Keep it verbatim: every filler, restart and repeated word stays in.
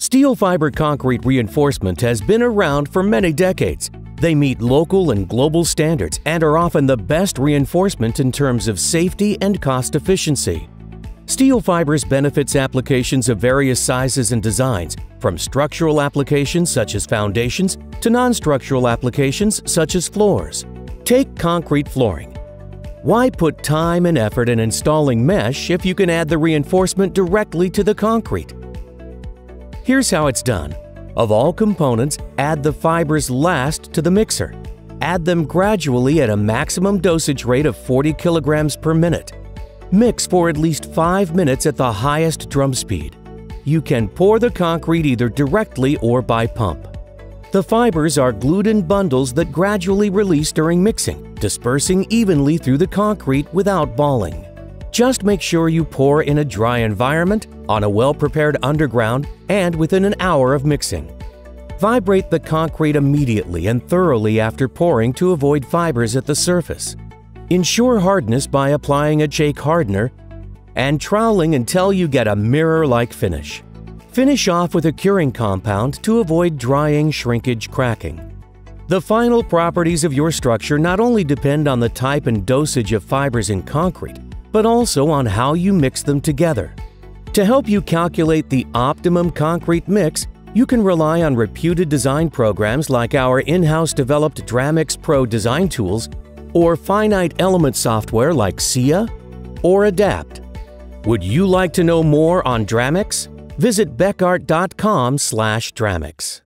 Steel fiber concrete reinforcement has been around for many decades. They meet local and global standards and are often the best reinforcement in terms of safety and cost efficiency. Steel fibers benefits applications of various sizes and designs, from structural applications such as foundations to non-structural applications such as floors. Take concrete flooring. Why put time and effort in installing mesh if you can add the reinforcement directly to the concrete? Here's how it's done. Of all components, add the fibers last to the mixer. Add them gradually at a maximum dosage rate of forty kilograms per minute. Mix for at least five minutes at the highest drum speed. You can pour the concrete either directly or by pump. The fibers are glued in bundles that gradually release during mixing, dispersing evenly through the concrete without balling. Just make sure you pour in a dry environment, on a well-prepared underground, and within an hour of mixing. Vibrate the concrete immediately and thoroughly after pouring to avoid fibers at the surface. Ensure hardness by applying a Jake hardener and troweling until you get a mirror-like finish. Finish off with a curing compound to avoid drying, shrinkage, cracking. The final properties of your structure not only depend on the type and dosage of fibers in concrete, but also on how you mix them together. To help you calculate the optimum concrete mix, you can rely on reputed design programs like our in-house developed Dramix Pro design tools or finite element software like S I A or Adapt. Would you like to know more on Dramix? Visit bekaert dot com slash Dramix.